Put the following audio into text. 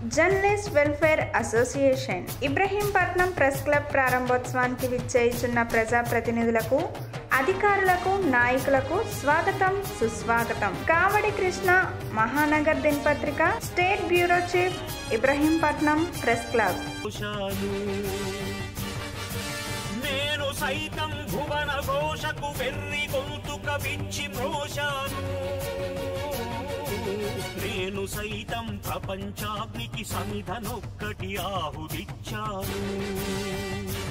Journalist welfare association Ibrahimpatnam press club ప్రారంభోత్సవానికి విచ్చేయుచున్న ప్రజాప్రతినిధులకు, అధికారులకు, నాయకులకు స్వాగతం, సుస్వాగతం. కావడి కృష్ణ, మహానగర్ దినపత్రిక, state bureau chief, Ibrahimpatnam press club. నేను సైతం భువన ఘోషకు వెర్రి గొంతుక విచ్చి మ్రోశాను. నేను సైతం ప్రపంచాగ్నికి సమిధనొక్కటి ఆహుదిచ్చాను.